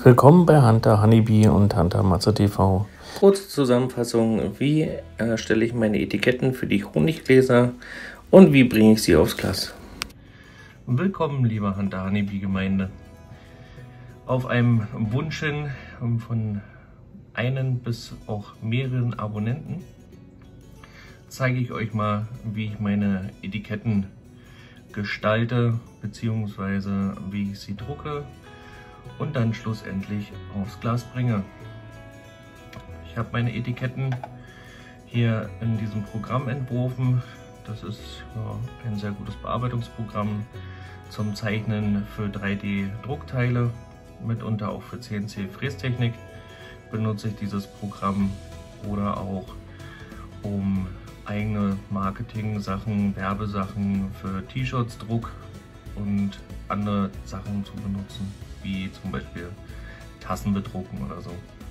Willkommen bei Hunter Honeybee und Hunter Matze TV. Kurze Zusammenfassung: Wie erstelle ich meine Etiketten für die Honiggläser und wie bringe ich sie aufs Glas? Willkommen, liebe Hunter Honeybee Gemeinde. Auf einem Wunsch hin von einen bis auch mehreren Abonnenten zeige ich euch mal, wie ich meine Etiketten gestalte bzw. wie ich sie drucke und dann schlussendlich aufs Glas bringe. Ich habe meine Etiketten hier in diesem Programm entworfen. Das ist ein sehr gutes Bearbeitungsprogramm zum Zeichnen für 3D-Druckteile, mitunter auch für CNC-Frästechnik benutze ich dieses Programm oder auch um eigene Marketing-Sachen, Werbesachen für T-Shirts, Druck und andere Sachen zu benutzen, wie zum Beispiel Tassen bedrucken oder so.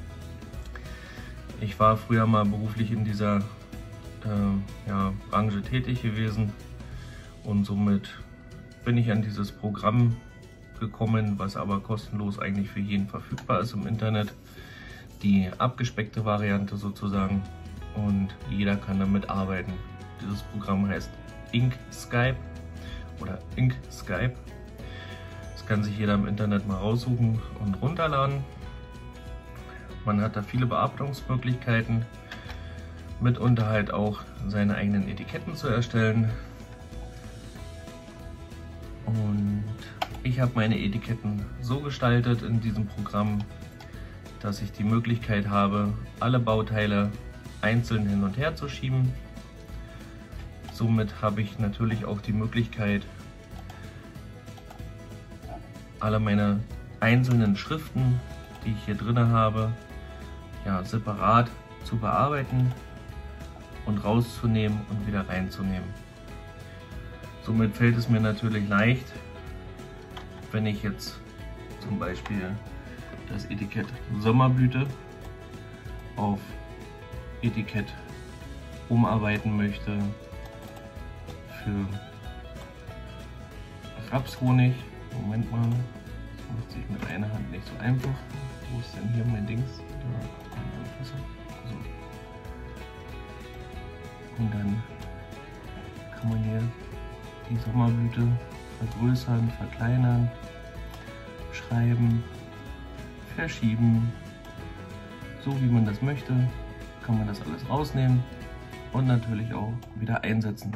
Ich war früher mal beruflich in dieser Branche tätig gewesen und somit bin ich an dieses Programm gekommen, was aber kostenlos eigentlich für jeden verfügbar ist im Internet. Die abgespeckte Variante sozusagen, und jeder kann damit arbeiten. Dieses Programm heißt Inkscape oder Inkscape. Das kann sich jeder im Internet mal raussuchen und runterladen. Man hat da viele Bearbeitungsmöglichkeiten, mitunter halt auch seine eigenen Etiketten zu erstellen. Und ich habe meine Etiketten so gestaltet in diesem Programm, dass ich die Möglichkeit habe, alle Bauteile einzeln hin und her zu schieben. Somit habe ich natürlich auch die Möglichkeit, alle meine einzelnen Schriften, die ich hier drin habe, separat zu bearbeiten und rauszunehmen und wieder reinzunehmen. Somit fällt es mir natürlich leicht, wenn ich jetzt zum Beispiel das Etikett Sommerblüte auf Etikett umarbeiten möchte für Rapshonig. Moment mal, das macht sich mit einer Hand nicht so einfach. Wo ist denn hier mein Dings? So. Und dann kann man hier die Sommerblüte vergrößern, verkleinern, schreiben, verschieben, so wie man das möchte, kann man das alles rausnehmen und natürlich auch wieder einsetzen.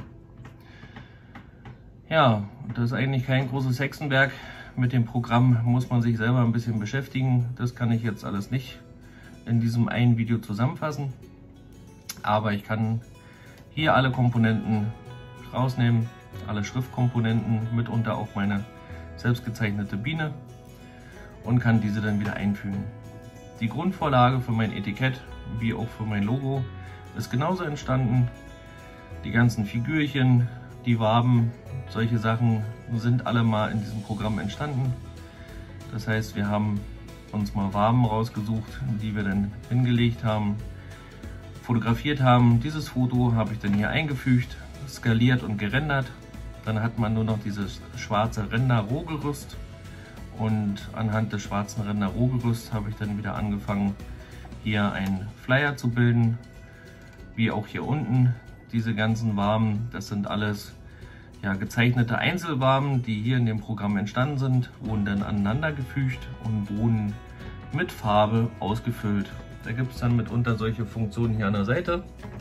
Ja, das ist eigentlich kein großes Hexenwerk. Mit dem Programm muss man sich selber ein bisschen beschäftigen. Das kann ich jetzt alles nicht in diesem einen Video zusammenfassen, aber ich kann hier alle Komponenten rausnehmen, alle Schriftkomponenten, mitunter auch meine selbst gezeichnete Biene, und kann diese dann wieder einfügen. Die Grundvorlage für mein Etikett wie auch für mein Logo ist genauso entstanden. Die ganzen Figürchen, die Waben, solche Sachen sind alle mal in diesem Programm entstanden. Das heißt, wir haben uns mal Waben rausgesucht, die wir dann hingelegt haben, fotografiert haben. Dieses Foto habe ich dann hier eingefügt, skaliert und gerendert. Dann hat man nur noch dieses schwarze Render-Rohgerüst. Und anhand des schwarzen Render-Rohgerüsts habe ich dann wieder angefangen, hier einen Flyer zu bilden, wie auch hier unten. Diese ganzen Waben, das sind alles gezeichnete Einzelwaben, die hier in dem Programm entstanden sind, wurden dann aneinander gefügt und wurden mit Farbe ausgefüllt. Da gibt es dann mitunter solche Funktionen hier an der Seite,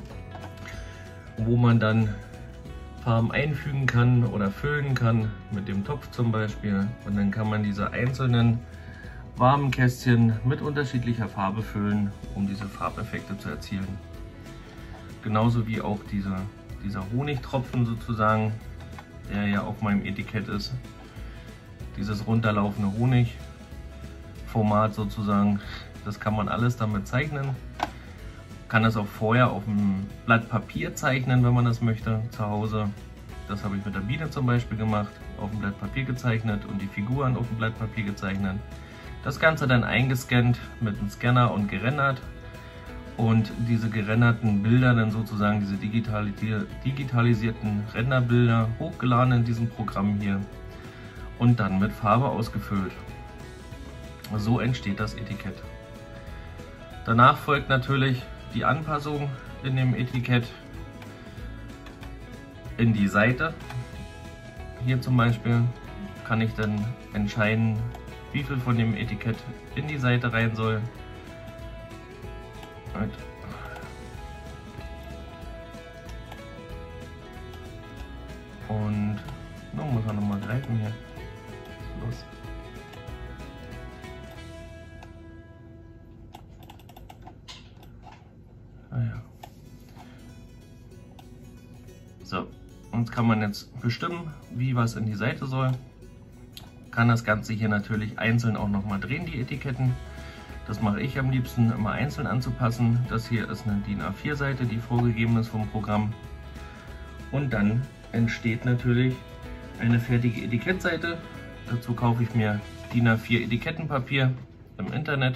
wo man dann Farben einfügen kann oder füllen kann, mit dem Topf zum Beispiel. Und dann kann man diese einzelnen Wabenkästchen mit unterschiedlicher Farbe füllen, um diese Farbeffekte zu erzielen. Genauso wie auch dieser Honigtropfen sozusagen, der ja auf meinem Etikett ist. Dieses runterlaufende Honigformat sozusagen, das kann man alles damit zeichnen. Kann das auch vorher auf einem Blatt Papier zeichnen, wenn man das möchte, zu Hause. Das habe ich mit der Biene zum Beispiel gemacht, auf dem Blatt Papier gezeichnet und die Figuren auf dem Blatt Papier gezeichnet. Das Ganze dann eingescannt mit einem Scanner und gerendert und diese gerenderten Bilder dann sozusagen, diese digitalisierten Renderbilder hochgeladen in diesem Programm hier und dann mit Farbe ausgefüllt. So entsteht das Etikett. Danach folgt natürlich die Anpassung in dem Etikett in die Seite. Hier zum Beispiel kann ich dann entscheiden, wie viel von dem Etikett in die Seite rein soll. Und nun muss er nochmal greifen hier. Los. Ah ja. So, und kann man jetzt bestimmen, wie was in die Seite soll. Kann das Ganze hier natürlich einzeln auch nochmal drehen, die Etiketten. Das mache ich am liebsten, immer einzeln anzupassen. Das hier ist eine DIN A4 Seite, die vorgegeben ist vom Programm. Und dann entsteht natürlich eine fertige Etikettseite. Dazu kaufe ich mir DIN A4 Etikettenpapier im Internet.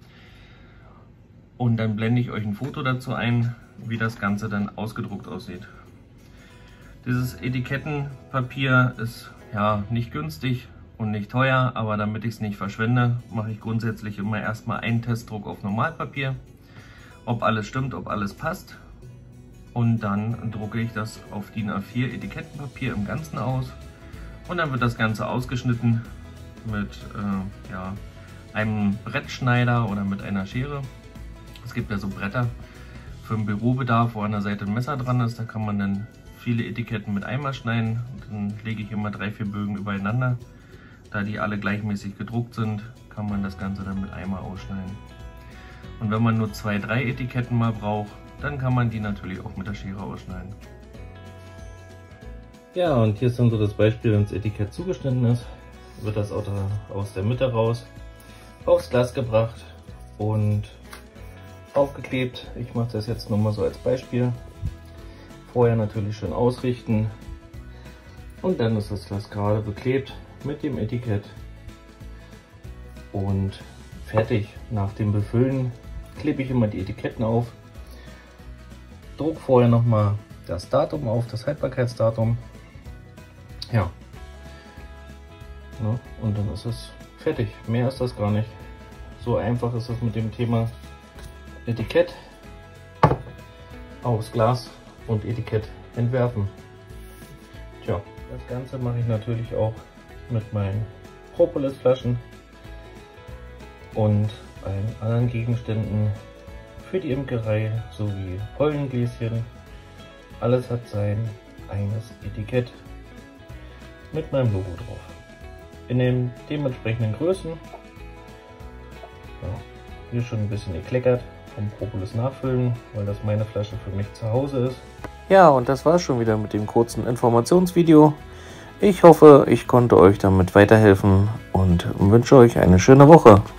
Und dann blende ich euch ein Foto dazu ein, wie das Ganze dann ausgedruckt aussieht. Dieses Etikettenpapier ist ja nicht günstig und nicht teuer, aber damit ich es nicht verschwende, mache ich grundsätzlich immer erstmal einen Testdruck auf Normalpapier, ob alles stimmt, ob alles passt. Und dann drucke ich das auf DIN A4 Etikettenpapier im Ganzen aus. Und dann wird das Ganze ausgeschnitten mit einem Brettschneider oder mit einer Schere. Es gibt ja so Bretter für den Bürobedarf, wo an der Seite ein Messer dran ist. Da kann man dann viele Etiketten mit einmal schneiden. Dann lege ich immer 3-4 Bögen übereinander. Da die alle gleichmäßig gedruckt sind, kann man das Ganze dann mit einmal ausschneiden. Und wenn man nur 2-3 Etiketten mal braucht, dann kann man die natürlich auch mit der Schere ausschneiden. Ja, und hier ist dann so das Beispiel, wenn das Etikett zugeschnitten ist, wird das aus der Mitte raus aufs Glas gebracht und aufgeklebt. Ich mache das jetzt nur mal so als Beispiel. Vorher natürlich schön ausrichten und dann ist das Glas gerade beklebt mit dem Etikett und fertig. Nach dem Befüllen klebe ich immer die Etiketten auf, druck vorher nochmal das Datum auf, das Haltbarkeitsdatum. Ja. Und dann ist es fertig. Mehr ist das gar nicht. So einfach ist es mit dem Thema Etikett aufs Glas und Etikett entwerfen. Tja, das Ganze mache ich natürlich auch mit meinen Propolisflaschen und allen anderen Gegenständen für die Imkerei sowie Pollengläschen. Alles hat sein eigenes Etikett mit meinem Logo drauf. In den dementsprechenden Größen. Ja, hier schon ein bisschen gekleckert vom Propolis nachfüllen, weil das meine Flasche für mich zu Hause ist. Ja, und das war's schon wieder mit dem kurzen Informationsvideo. Ich hoffe, ich konnte euch damit weiterhelfen und wünsche euch eine schöne Woche.